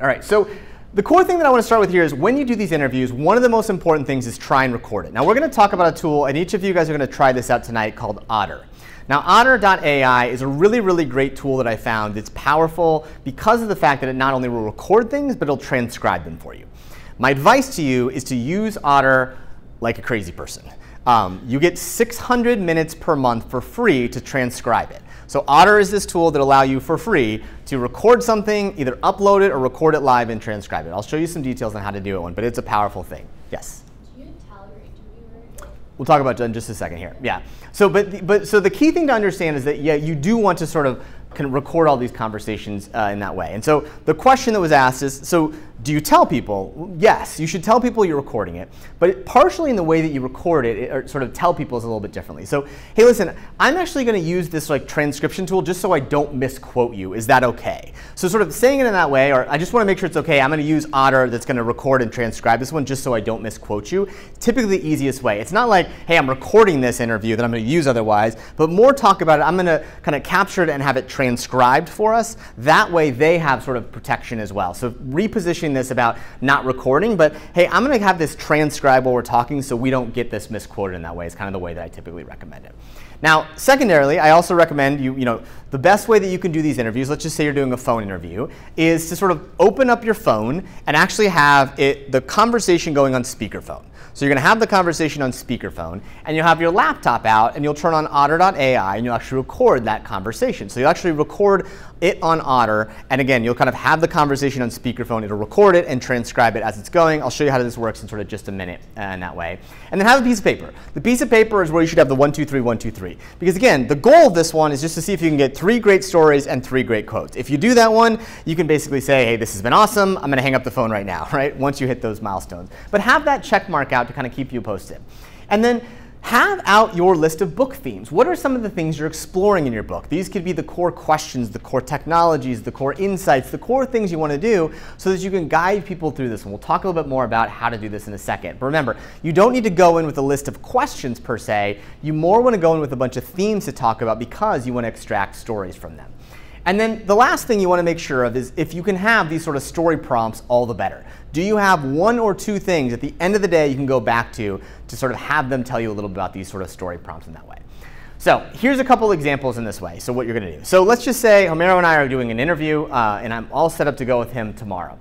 All right, so the core thing that I want to start with here is when you do these interviews, one of the most important things is try and record it. Now, we're going to talk about a tool, and each of you guys are going to try this out tonight, called Otter. Now, Otter.ai is a really, really great tool that I found. It's powerful because of the fact that it not only will record things, but it'll transcribe them for you. My advice to you is to use Otter like a crazy person. You get 600 minutes per month for free to transcribe it. So Otter is this tool that allows you for free to record something, either upload it or record it live and transcribe it. I'll show you some details on how to do it, but it's a powerful thing. Yes? Do you tell your interviewer? We'll talk about that in just a second here. Yeah. So, so the key thing to understand is that, yeah, you do want to sort of record all these conversations in that way. And so the question that was asked is, so do you tell people? Yes, you should tell people you're recording it, but partially in the way that you record it, or sort of tell people is a little bit differently. So, hey, listen, I'm actually going to use this like transcription tool just so I don't misquote you. Is that okay? So sort of saying it in that way, or I just want to make sure it's okay, I'm going to use Otter that's going to record and transcribe this one just so I don't misquote you. Typically the easiest way. It's not like, hey, I'm recording this interview that I'm going to use otherwise, but more talk about it. I'm going to kind of capture it and have it transcribed for us. That way they have sort of protection as well. So repositioning this about not recording, but hey, I'm going to have this transcribe while we're talking so we don't get this misquoted in that way. It's kind of the way that I typically recommend it. Now, secondarily, I also recommend the best way that you can do these interviews, let's just say you're doing a phone interview, is to sort of open up your phone and actually have the conversation going on speakerphone. So you're going to have the conversation on speakerphone, and you'll have your laptop out, and you'll turn on Otter.ai, and you'll actually record that conversation. So you'll actually record it on Otter, and again, you'll kind of have the conversation on speakerphone. It'll record it and transcribe it as it's going. I'll show you how this works in sort of just a minute in that way. And then have a piece of paper. The piece of paper is where you should have the 1, 2, 3, 1, 2, 3. Because again, the goal of this one is just to see if you can get 3 great stories and 3 great quotes. If you do that one, you can basically say, hey, this has been awesome. I'm going to hang up the phone right now, right? Once you hit those milestones. But have that check mark out to kind of keep you posted. And then have out your list of book themes. What are some of the things you're exploring in your book? These could be the core questions, the core technologies, the core insights, the core things you want to do so that you can guide people through this. And we'll talk a little bit more about how to do this in a second. But remember, you don't need to go in with a list of questions per se. You more want to go in with a bunch of themes to talk about because you want to extract stories from them. And then the last thing you want to make sure of is if you can have these sort of story prompts, all the better. Do you have 1 or 2 things at the end of the day you can go back to sort of have them tell you a little bit about these sort of story prompts in that way? So here's a couple examples in this way, so what you're going to do. So let's just say Homero and I are doing an interview, and I'm all set up to go with him tomorrow.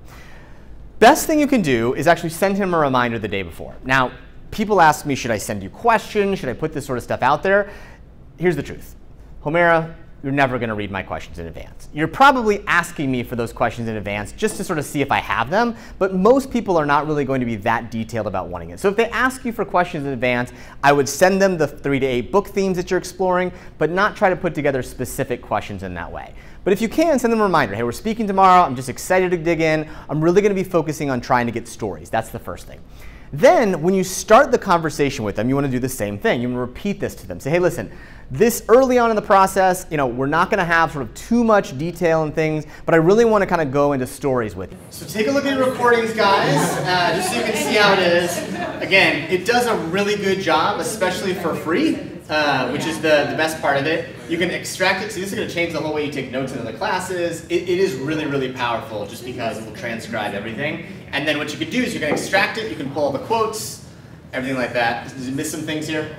Best thing you can do is actually send him a reminder the day before. Now, people ask me, should I send you questions? Should I put this sort of stuff out there? Here's the truth. Homero, you're never going to read my questions in advance. You're probably asking me for those questions in advance just to sort of see if I have them, but most people are not really going to be that detailed about wanting it. So if they ask you for questions in advance, I would send them the 3 to 8 book themes that you're exploring, but not try to put together specific questions in that way. But if you can, send them a reminder. Hey, we're speaking tomorrow. I'm just excited to dig in. I'm really going to be focusing on trying to get stories. That's the first thing. Then when you start the conversation with them, you want to do the same thing. You want to repeat this to them. Say, hey, listen, this early on in the process, we're not going to have sort of too much detail and things, but I really want to kind of go into stories with you. So take a look at your recordings, guys, just so you can see how it is. Again, it does a really good job, especially for free, which is the best part of it. You can extract it. So this is going to change the whole way you take notes in other classes. It is really, really powerful just because it will transcribe everything. And then what you can do is you can extract it. You can pull all the quotes, everything like that. Did you miss some things here?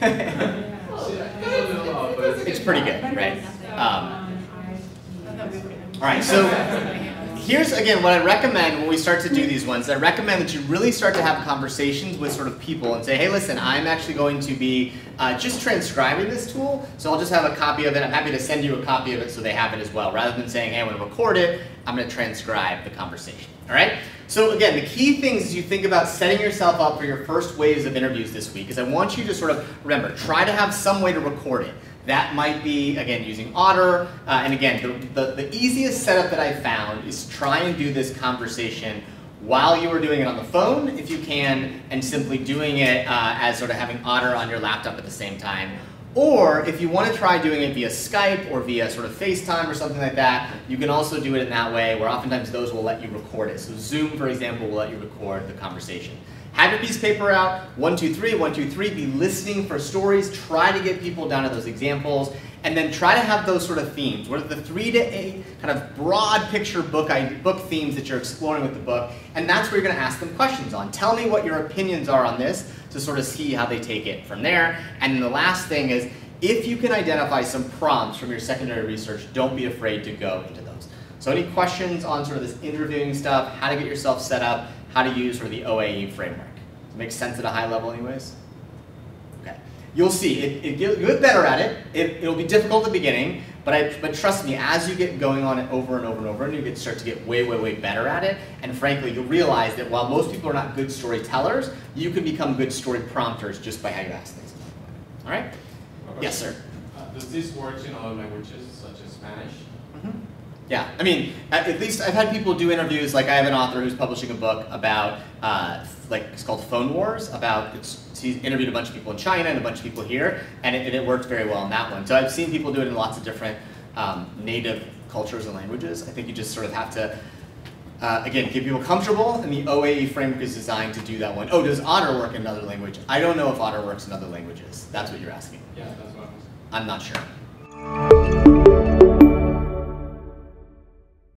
It's pretty good, right? All right, so here's, again, what I recommend when we start to do these ones. I recommend that you really start to have conversations with sort of people and say, hey, listen, I'm actually going to be just transcribing this tool, so I'll just have a copy of it. I'm happy to send you a copy of it so they have it as well. Rather than saying, hey, I'm going to record it, I'm going to transcribe the conversation. All right? So again, the key things as you think about setting yourself up for your first waves of interviews this week is I want you to sort of, remember, try to have some way to record it. That might be, again, using Otter. And again, the easiest setup that I found is try and do this conversation while you are doing it on the phone, if you can, and simply doing it as sort of having Otter on your laptop at the same time. Or if you want to try doing it via Skype or via sort of FaceTime or something like that, you can also do it in that way where oftentimes those will let you record it. So Zoom, for example, will let you record the conversation. Have your piece of paper out, 1, 2, 3, 1, 2, 3, be listening for stories, try to get people down to those examples, and then try to have those sort of themes. What are the 3 to 8 kind of broad picture book themes that you're exploring with the book, and that's where you're going to ask them questions on. Tell me what your opinions are on this to sort of see how they take it from there. And then the last thing is, if you can identify some prompts from your secondary research, don't be afraid to go into those. So any questions on sort of this interviewing stuff, how to get yourself set up, how to use sort of the OAE framework? Does it make sense at a high level anyways? Okay. You'll see, you'll get better at it. It'll be difficult at the beginning, but trust me, as you get going on it over and over and over, and you start to get way, way, way better at it, and frankly, you'll realize that while most people are not good storytellers, you can become good story prompters just by how you ask things. All right? Okay. Yes, sir? Does this work in other languages, such as Spanish? Mm-hmm. Yeah, I mean, at least I've had people do interviews, like I have an author who's publishing a book about, it's called Phone Wars, he's interviewed a bunch of people in China and a bunch of people here, and it worked very well in that one. So I've seen people do it in lots of different native cultures and languages. I think you just sort of have to, again, get people comfortable, and the OAE framework is designed to do that one. Oh, does Otter work in another language? I don't know if Otter works in other languages. That's what you're asking. Yeah, that's what I'm not sure.